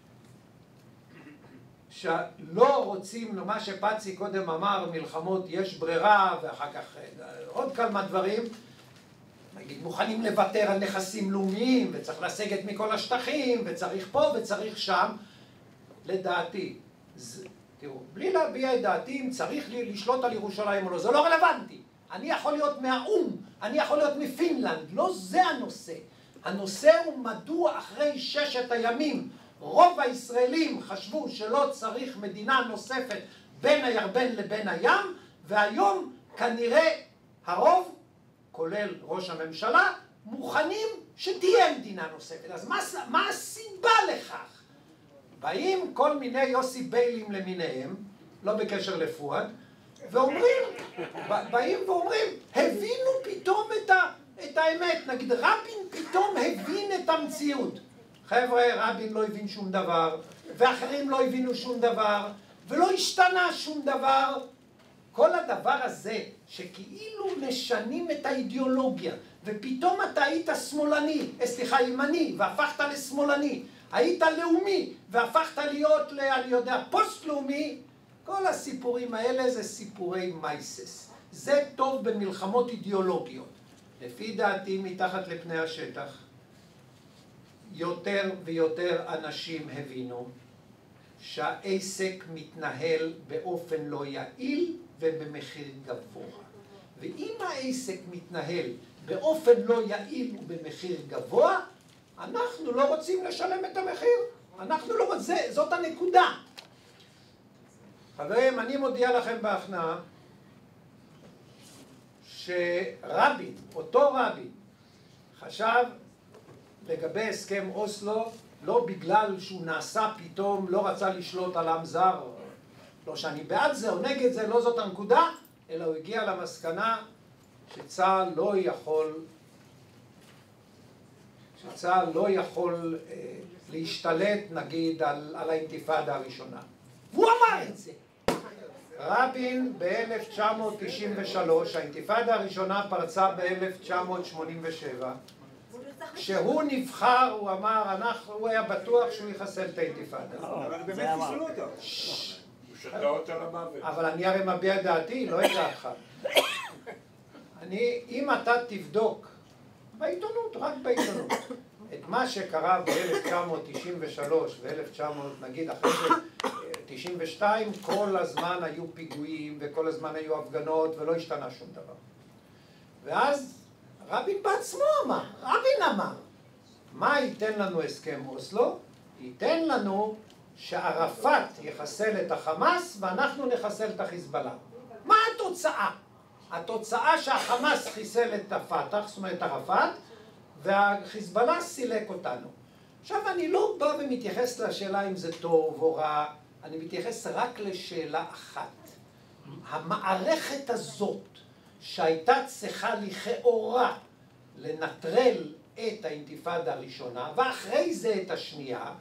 שלא רוצים, מה שפצי קודם אמר, מלחמות יש ברירה, ואחר כך עוד כמה דברים, נגיד, מוכנים לוותר על נכסים לאומיים, וצריך לסגת מכל השטחים, וצריך פה וצריך שם. לדעתי, זה, תראו, בלי להביע את דעתי, אם צריך לי לשלוט על ירושלים או לא, זה לא רלוונטי. אני יכול להיות מהאום, אני יכול להיות מפינלנד, לא זה הנושא. הנושא הוא מדוע אחרי ששת הימים רוב הישראלים חשבו שלא צריך מדינה נוספת בין הירדן לבין הים, והיום כנראה הרוב, כולל ראש הממשלה, מוכנים שתהיה מדינה נוספת. אז מה, מה הסיבה לכך? באים כל מיני יוסי ביילים למיניהם, לא בקשר לפואד, ואומרים, באים ואומרים, הבינו פתאום את, ה, את האמת. נגיד, רבין פתאום הבין את המציאות. חבר'ה, רבין לא הבין שום דבר, ואחרים לא הבינו שום דבר, ולא השתנה שום דבר. כל הדבר הזה, שכאילו משנים את האידיאולוגיה, ופתאום אתה היית שמאלני, סליחה, ימני, והפכת לשמאלני, היית לאומי, והפכת להיות, אני יודע, פוסט-לאומי, כל הסיפורים האלה זה סיפורי מייסס. זה טוב במלחמות אידיאולוגיות. לפי דעתי, מתחת לפני השטח, יותר ויותר אנשים הבינו שהעסק מתנהל באופן לא יעיל ובמחיר גבוה. ואם העסק מתנהל באופן לא יעיל ובמחיר גבוה, אנחנו לא רוצים לשלם את המחיר. אנחנו לא רוצים, זאת הנקודה. חברים, אני מודיע לכם בהכנעה שרבין, אותו רבין, חשב לגבי הסכם אוסלו, לא בגלל שהוא נעשה פתאום, לא רצה לשלוט על עם זר, לא שאני בעד זה או נגד זה, לא זאת הנקודה, אלא הוא הגיע למסקנה שצה"ל לא יכול, שצה"ל לא יכול אה, להשתלט, נגיד, על, על האינתיפאדה הראשונה. והוא אמר את זה. רבין ב-אלף תשע מאות תשעים ושלוש, האינתיפאדה הראשונה פרצה ב-אלף תשע מאות שמונים ושבע, כשהוא נבחר, הוא אמר, אנחנו, הוא היה בטוח שהוא יחסל את האינתיפאדה. אבל באמת חיסלו אותו. הוא שתה אותה למוות. אבל אני הרי מביע דעתי, לא את דעתך. אני, אם אתה תבדוק, בעיתונות, רק בעיתונות, מה שקרה ב-אלף תשע מאות תשעים ושלוש ו-אלף תשע מאות, נגיד, אחרי תשעים ושתיים, כל הזמן היו פיגועים וכל הזמן היו הפגנות ולא השתנה שום דבר. ואז רבין בעצמו אמר, רבין אמר, מה ייתן לנו הסכם אוסלו? ייתן לנו שערפאת יחסל את החמאס ואנחנו נחסל את החיזבאללה. מה התוצאה? התוצאה שהחמאס חיסל את הפתח, זאת אומרת ערפאת, והחיזבאללה סילק אותנו. עכשיו אני לא בא ומתייחס לשאלה אם זה טוב או רע, אני מתייחס רק לשאלה אחת. המערכת הזאת שהייתה צריכה לכאורה לנטרל את האינתיפאדה הראשונה ואחרי זה את השנייה,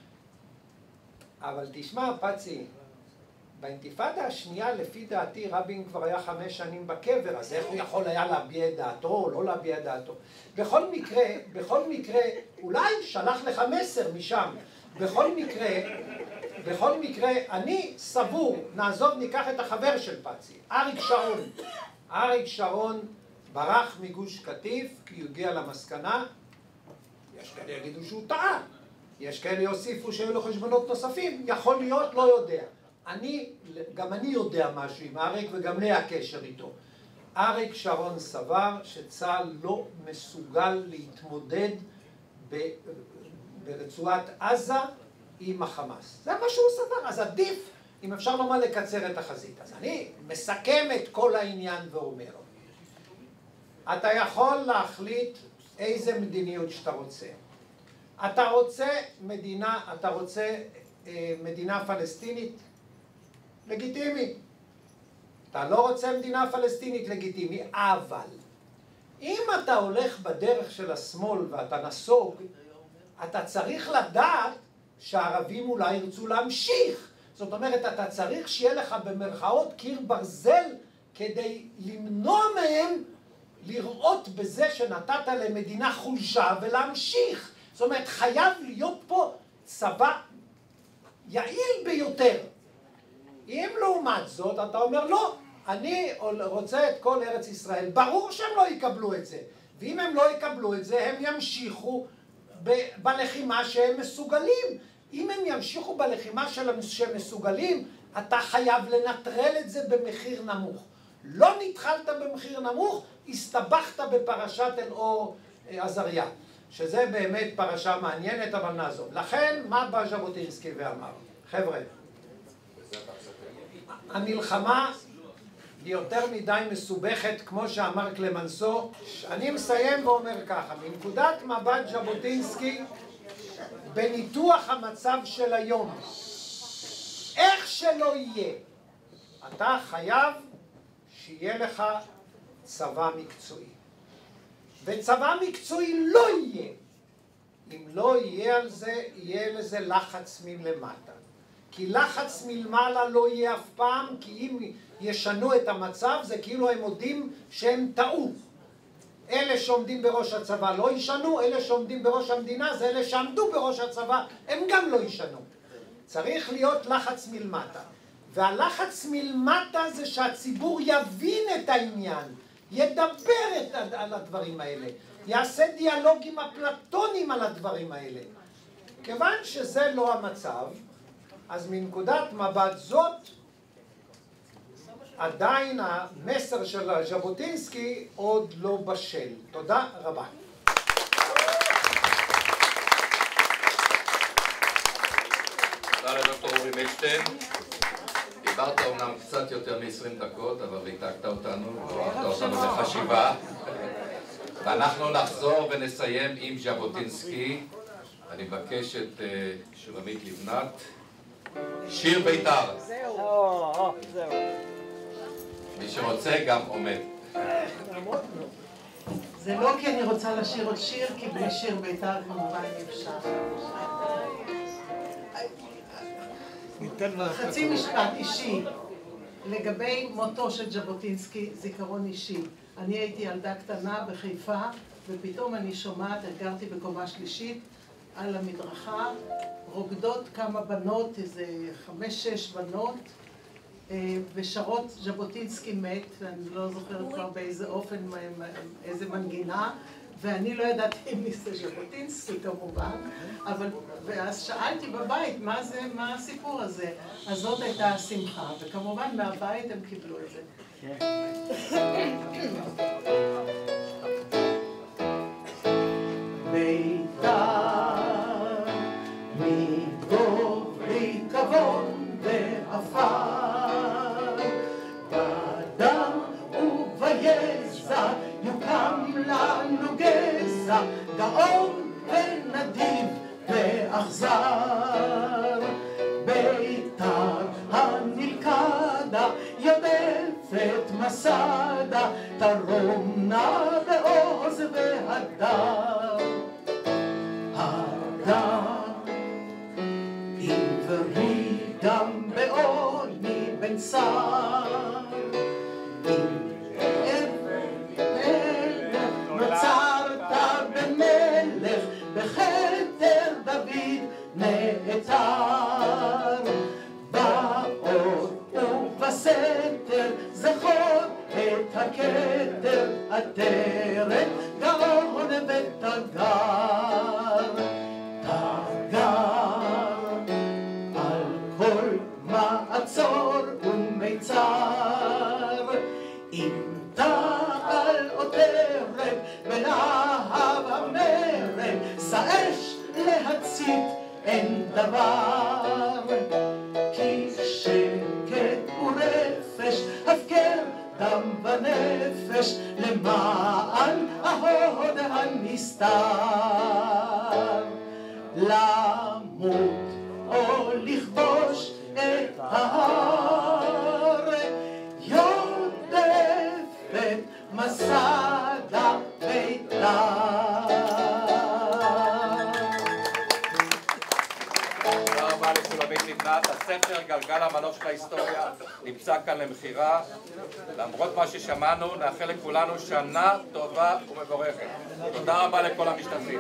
אבל תשמע פצי, באינתיפאדה השנייה לפי דעתי רבין כבר היה חמש שנים בקבר, אז איך הוא יכול היה להביע את דעתו או לא להביע את דעתו? בכל מקרה, בכל מקרה, אולי שלח לך מסר משם, בכל מקרה, בכל מקרה, אני סבור, נעזוב ניקח את החבר של פצי, אריק שרון. אריק שרון ברח מגוש קטיף כי הוא הגיע למסקנה, יש כאלה יגידו שהוא טעה, יש כאלה יוסיפו שהיו לו חשבונות נוספים, יכול להיות, לא יודע. אני, גם אני יודע משהו עם אריק וגם לי הקשר איתו. אריק שרון סבר שצה"ל לא מסוגל להתמודד ב, ברצועת עזה עם החמאס. זה מה שהוא סבר, אז עדיף, אם אפשר לומר, לקצר את החזית. אז אני מסכם את כל העניין ואומר, אתה יכול להחליט איזה מדיניות שאתה רוצה. אתה רוצה מדינה, אתה רוצה אה, מדינה פלסטינית? לגיטימי. אתה לא רוצה מדינה פלסטינית? לגיטימי. אבל אם אתה הולך בדרך של השמאל ואתה נסוג, אתה צריך לדעת שהערבים אולי ירצו להמשיך. זאת אומרת, אתה צריך שיהיה לך במרכאות קיר ברזל כדי למנוע מהם לראות בזה שנתת למדינה חולשה ולהמשיך. זאת אומרת, חייב להיות פה צבא יעיל ביותר. אם לעומת זאת, אתה אומר, לא, אני רוצה את כל ארץ ישראל. ברור שהם לא יקבלו את זה. ואם הם לא יקבלו את זה, הם ימשיכו ב- בלחימה שהם מסוגלים. אם הם ימשיכו בלחימה שהם מסוגלים, אתה חייב לנטרל את זה במחיר נמוך. לא נתחלת במחיר נמוך, הסתבכת בפרשת אלאור עזריה, שזה באמת פרשה מעניינת, אבל נעזוב. לכן, מה בא ז'בוטינסקי ואמר? חבר'ה, המלחמה היא יותר מדי מסובכת, כמו שאמר קלמנסו. אני מסיים ואומר ככה, מנקודת מבט ז'בוטינסקי, בניתוח המצב של היום, איך שלא יהיה, אתה חייב שיהיה לך צבא מקצועי. וצבא מקצועי לא יהיה. אם לא יהיה על זה, יהיה לזה לחץ מלמטה. כי לחץ מלמעלה לא יהיה אף פעם, כי אם ישנו את המצב, זה כאילו הם מודים שהם טעו. אלה שעומדים בראש הצבא לא ישנו, אלה שעומדים בראש המדינה, זה אלה שעמדו בראש הצבא, הם גם לא ישנו. צריך להיות לחץ מלמטה. והלחץ מלמטה זה שהציבור יבין את העניין, ידבר את, על הדברים האלה, יעשה דיאלוג עם אפלטונים על הדברים האלה. כיוון שזה לא המצב, אז מנקודת מבט זאת, עדיין המסר של ז'בוטינסקי עוד לא בשל. תודה רבה. תודה לדוקטור אורי מילשטיין. דיברת אומנם קצת יותר מ-עשרים דקות, אבל ריתקת אותנו, וערכת אותנו לחשיבה. ואנחנו נחזור ונסיים עם ז'בוטינסקי. אני מבקש את שולמית לבנת. שיר בית"ר. זהו, זהו. מי שרוצה גם עומד. זה לא כי אני רוצה לשיר עוד שיר, כי בלי שיר בית"ר כמובן אי אפשר. חצי משפט אישי לגבי מותו של ז'בוטינסקי, זיכרון אישי. אני הייתי ילדה קטנה בחיפה, ופתאום אני שומעת, גרתי בקומה שלישית, על המדרכה, רוקדות כמה בנות, איזה חמש, שש בנות, ושרות ז'בוטינסקי מת, ואני לא זוכרת כבר באיזה אופן, איזה מנגינה, ואני לא ידעתי מי זה ז'בוטינסקי כמובן, אבל, ואז שאלתי בבית מה זה, מה הסיפור הזה, אז זאת הייתה השמחה, וכמובן מהבית הם קיבלו את זה. ביתר מגוברי כבון ועפר, בדם וביזע יוקם לנו גזע, גאון ונדיב ואכזר. ביתר הנלכדה יודפת מסדה, תרום נא בעוז והדר. הדר עברי גם בעוני בן שר, נוצרת במלך בכתר דוד נעתר. באור ובסתר זכור את הכתר עטרת גאון ותגר. תגר על כל מעצור ומיצר, אם תעל עותרת בלהב המרד, שאש להצית אין דבר. כי שקט ורפש, הפקר דם ונפש, למען ההוד הנסתר. למות או לכבוש את ההר, יודפת מסדה ביתר. תודה רבה לשולמית לבנת. הספר גלגל המנוף של ההיסטוריה נמצא כאן למכירה. למרות מה ששמענו, נאחל לכולנו שנה טובה ומבורכת. תודה רבה לכל המשתתפים.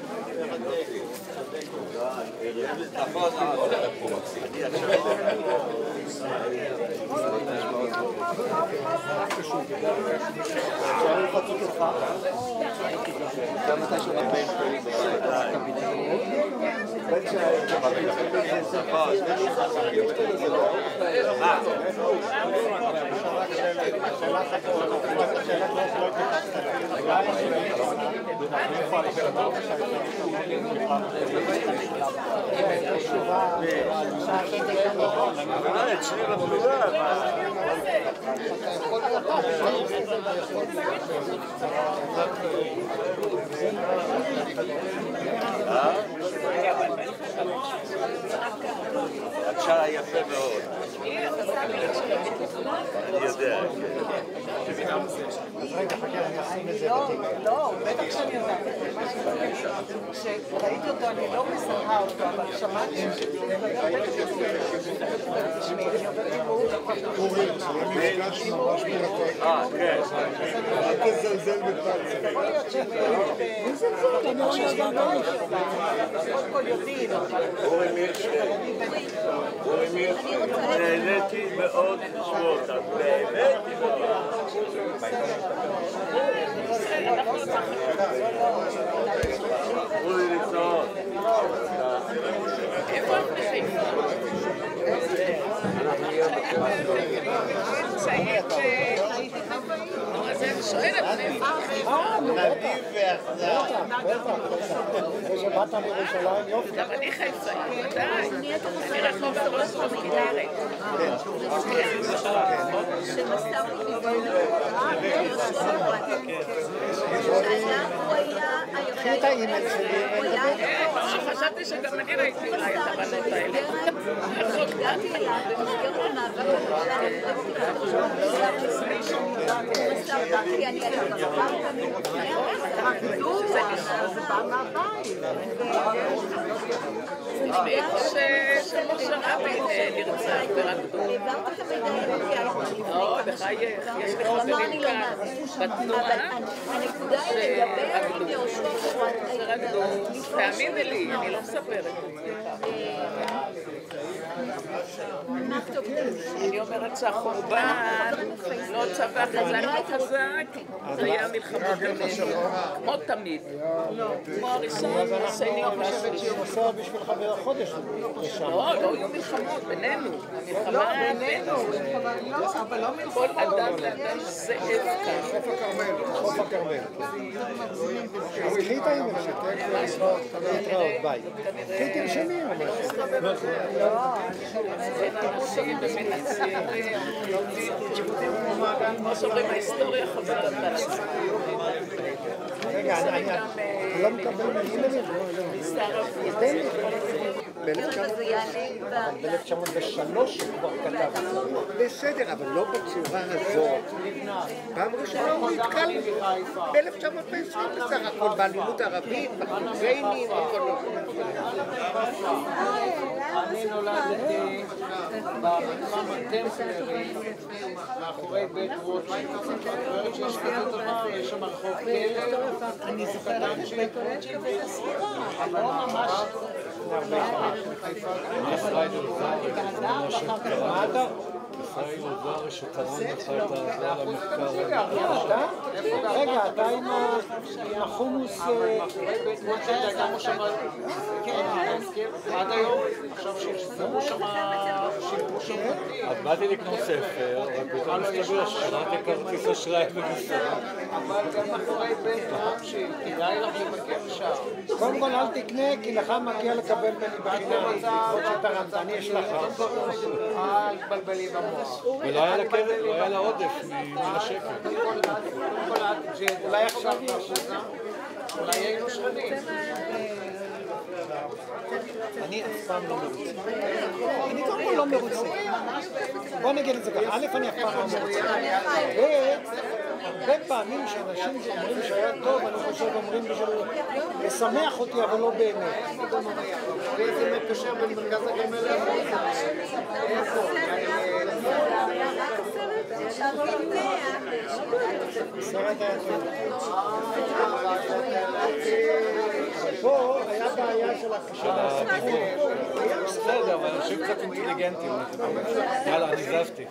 עכשיו יפה מאוד. אני יודע. לא, לא, בטח שאני יודעת. כשראיתי אותו, אני לא מזהה אותו, אבל שמעתי אורי, זה מפגש ממש מרתק. אה, כן. אל תזלזל בטלציה. יכול להיות שהם... מי זה זה? אני לא יודעת. קודם כל יודעים, אבל... אורי מירשטיין. אורי מירשטיין. נהניתי מאוד לשמוע אותם. באמת מאוד. אורי להתראות. איפה את בחיפה? אז אני שואלת, נדיב ואכזר. שבאת מירושלים יופי. גם אני חיפאי, ודאי. אני רק לא בראש חמקילארית. קחי את האימייל שלי ונדבר. חשבתי שגם אני ראיתי אולי את הבנות האלה. הגעתי אליו במסגרת המאבק כי אני הייתי כבר פעמים זה בא מהבית. תשמעי שמשה רבין נרצח ברקדו. העברת את המידע לא, בחייך, יש לך חברים כאן בתנועה שרקדו, תאמיני לי, אני לא מספרת. אני אומרת שהחורבן לא צריך עכשיו והחזק החזק, זה היה מלחמות בינינו, כמו תמיד. כמו הראשון, השני חושבת שהיא עושה בשביל חבר החודש. לא, לא היו מלחמות בינינו. לא, בינינו. לא, אבל לא כל מלחמות. אדם לאדם זאב כאן. חוף הכרמל. חוף הכרמל. אז קחי את האימא שלך. להתראות, ביי. קחי תרשמי. אין אנשים ומנצחים. כמו שאומרים, ההיסטוריה חוזרת על עצמה. רגע, אני לא מקבל מאימיילים. ב-אלף תשע מאות ושלוש הוא כבר כתב. בסדר, אבל לא בצורה הזאת. פעם ראשונה הוא נתקל ב-אלף תשע מאות ועשרים בסך הכל, באלימות ערבית, בחוציינים, בכל אני נולדתי במתחם הטמפלרי מאחורי בית רוטשילד. זאת אומרת שיש כזה דבר, יש שם רחוב כלב. אני זוכרת את בית רוטשילד ואת הסגירה. אבל לא ממש... ישראל עובר שתרם לך את המחקר. רגע, אתה עם החומוס... עד היום, עכשיו שישזרו שם שימוש שומתי. אז באתי לקנות ספר, ופתאום מסתבר ששמעתי כרטיס אשראי בגסה. אבל גם מאחורי בית רוטשילד, כדאי לך לבקר שם. קודם כל אל תקנה, כי לך מגיע לקבל ממני בחינם. עוד שתרמת, אני אשלח לך. אל תבלבלי במוח. ולא היה לה קרן, לא היה לה עודף מן השקל. אולי עכשיו באחוזה, אולי היינו שכנים. אני אף פעם לא מרוצה. אני קודם כל לא מרוצה. בוא נגיד את זה ככה, א' אני אף פעם לא מרוצה. הרבה פעמים שאנשים אומרים שהיה טוב, אני חושב אומרים בשביל לשמח אותי, אבל לא באמת. ואיזה מקשר בין מרכז הגמל למוזיקה? איפה? סרט היה טוב. פה היה בעיה של הסמכות. בסדר, אבל אנשים קצת אינטליגנטים. יאללה, אני זזתי.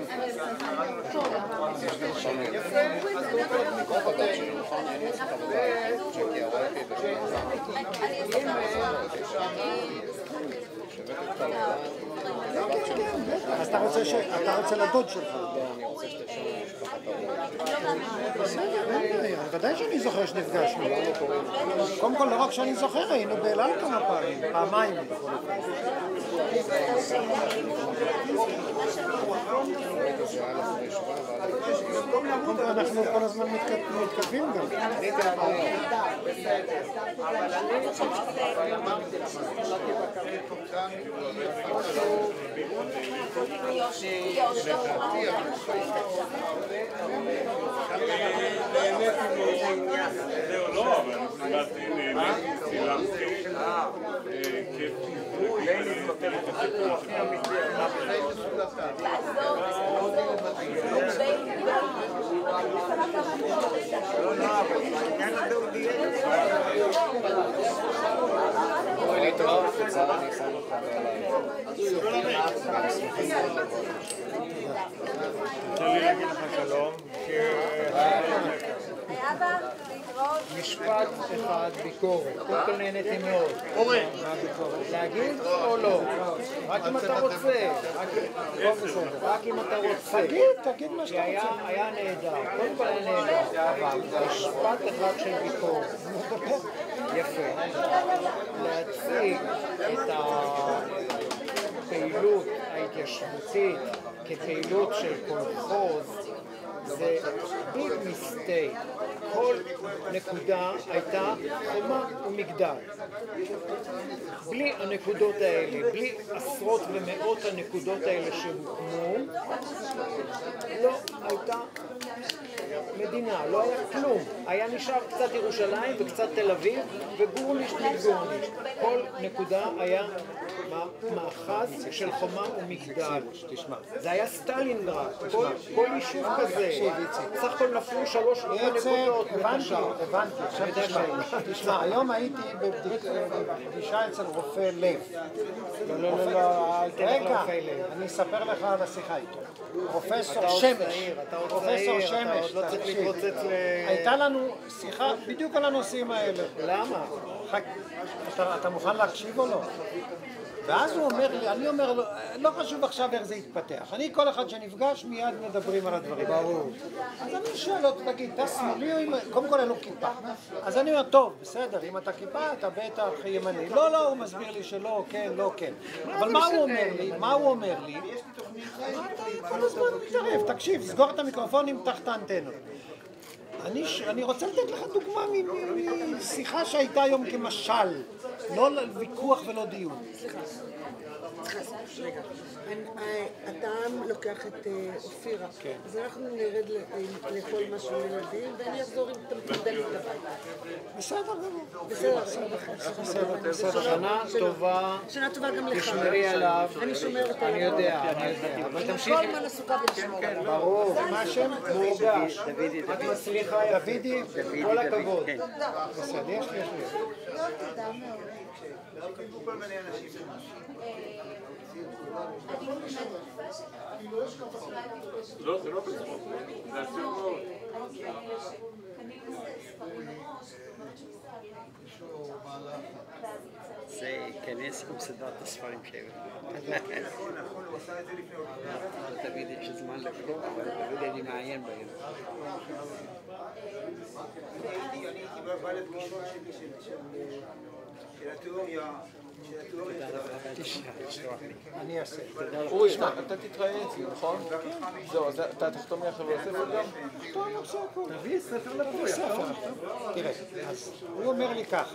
אז אתה רוצה לדוד שלך. ודאי שאני זוכר שנפגשנו. קודם כל, לא רק שאני זוכר, היינו באלעל כמה פעמים, פעמיים. אנחנו כל הזמן מתכתבים גם. אבל אני אמרתי לך, אמרתי בקרב כאן, זהו, לא, אבל באתי, נהניתי, צילמתי, כיף, לבטל את הסיפור. בואי להתראות, קצר אני שם אותך תן לי להגיד לך שלום. משפט אחד ביקורת. קודם כל נהניתי מאוד. אורן. מה ביקורת? להגיד או לא? רק אם אתה רוצה. רק אם אתה רוצה. תגיד, תגיד מה שאתה רוצה. היה נהדר. קודם כל היה נהדר. אבל משפט אחד של ביקורת. יפה. להציג את הפעילות ההתיישבותית כפעילות של קולחוז זה ביג מיסטייק. כל נקודה הייתה חומה ומגדל. בלי הנקודות האלה, בלי עשרות ומאות הנקודות האלה שהוקמו, לא הייתה מדינה, לא היה כלום. היה נשאר קצת ירושלים וקצת תל אביב וגורנישט מגורנישט. כל נקודה היה מאחז של חומה ומגדל. זה היה סטלינגרד, כל יישוב כזה. בסך הכל נפלו שלוש נקודות. הבנתי, הבנתי. עכשיו תשמע, תשמע, היום הייתי בפגישה אצל רופא לב. לא, לא, לא, לא, אל תלך לרופא לב. אני אספר לך על השיחה איתו. פרופסור שמש, פרופסור שמש, לא צריך להתרוצץ ל... הייתה לנו שיחה בדיוק על הנושאים האלה. למה? אתה מוכן להקשיב או לא? ואז הוא אומר לי, אני אומר לו, לא חשוב עכשיו איך זה יתפתח. אני, כל אחד שנפגש, מיד מדברים על הדברים. ברור. אז אני שואל אותו, תגיד, אתה שמאלי או אם... קודם כל אין לו כיפה. אז אני אומר, טוב, בסדר, אם אתה כיפה, אתה בטח ימני. לא, לא, הוא מסביר לי שלא, כן, לא, כן. אבל מה הוא אומר לי? מה הוא אומר לי? אתה כל הזמן מתערב, תקשיב, סגור את המיקרופונים, פתח את האנטנות. אני, אני רוצה לתת לך דוגמה משיחה שהייתה היום כמשל, לא ויכוח ולא דיון. סליחה, רגע, אתה לוקח את אופירה, אז אנחנו נרד לאכול משהו לילדים ואני אחזור עם תמתמדלת הביתה. בסדר גמור. בסדר, בסדר, שנה טובה, שנה טובה גם לך. תשמרי עליו. אני שומרת עליו. אני יודע, אני יודע, אבל תמשיכי. כל הזמן עסוקה בלשמור עליו. ברור. מה השם? מורגש. את מצליחה, דוידי, כל הכבוד. בסדר, יש לי, יש לי. לא, זה לא בצחוק, זה עצוב מאוד. זה ייכנס עם סדרת הספרים שלו. נכון, נכון, הוא עשה את זה לפני עוד פעם. תמיד יש זמן לקרוא, אבל תמיד אני מעיין בהם. אני הייתי בא לפגישות של התיאוריה, של התיאוריה של אני אעשה. אורי, אתה תתראה אצלי, נכון? זהו, אז אתה תחתום לי עכשיו לספר גם? תחתום, עושה הכל. תביא ספר לפרויה. תראה, אז הוא אומר לי ככה.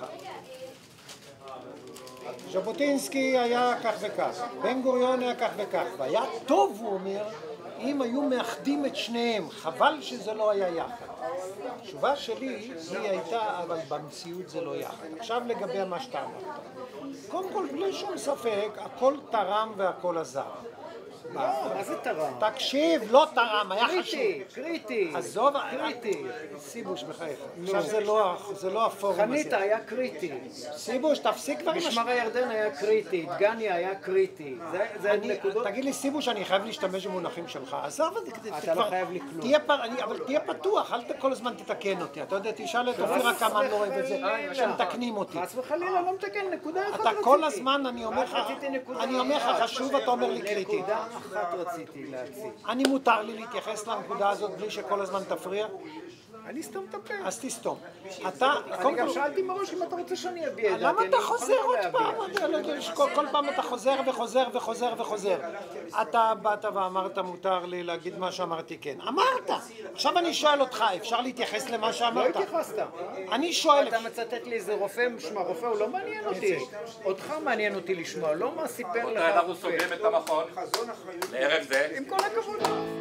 ז'בוטינסקי היה כך וכך, בן גוריון היה כך וכך, והיה טוב, הוא אומר, אם היו מאחדים את שניהם, חבל שזה לא היה יחד. התשובה שלי היא הייתה, אבל במציאות זה לא יחד. עכשיו לגבי מה שאתה אמרת. קודם כל, בלי שום ספק, הכל תרם והכל עזר. מה זה תרם? תקשיב, לא תרם, היה חשוב. קריטי, קריטי. עזוב, קריטי. סיבוש בחייך. עכשיו זה לא הפורום הזה. חניתה היה קריטי. סיבוש, תפסיק כבר עם השם. משמר הירדן היה קריטי, דגניה היה קריטי. זה נקודות. תגיד לי, סיבוש, אני חייב להשתמש במונחים שלך. עזוב, אתה לא חייב לי כלום. אבל תהיה פתוח, אל כל הזמן תתקן אותי. אתה יודע, תשאל את אופירה כמה אני לא אוהב את זה, שמתקנים אותי. חס וחלילה, לא מתקן, נקודה אחת אתה רציתי. כל הזמן, אני אומר לך, אני אומר לך חשוב, אתה אומר לי קריטי. נקודה אחת רציתי להציג. אני מותר לי להתייחס לנקודה הזאת בלי שכל הזמן תפריע? אני סתום את הפה. אז תסתום. אתה... אני גם שאלתי מראש אם אתה רוצה שאני אביע את דעתי. למה אתה חוזר עוד פעם? כל פעם אתה חוזר וחוזר וחוזר וחוזר. אתה באת ואמרת מותר לי להגיד מה שאמרתי כן. אמרת! עכשיו אני שואל אותך, אפשר להתייחס למה שאמרת? לא התייחסת. אני שואל... אתה מצטט לי איזה רופא, שמע, רופא הוא לא מעניין אותי. אותך מעניין אותי לשמוע, לא מה סיפר לך. אנחנו סוגרים את המכון. לערב זה. עם כל הכבוד.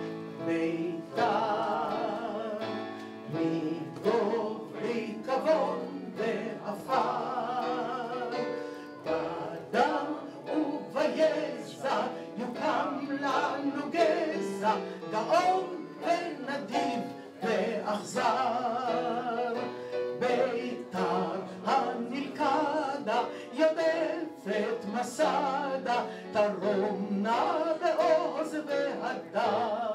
מדוב ריקבון ועפר, בדם וביזע יוקם לנו גזע, גאון ונדיב ואכזר. ביתר הנלכדה יודפת מסדה, תרום נא בעוז והדר.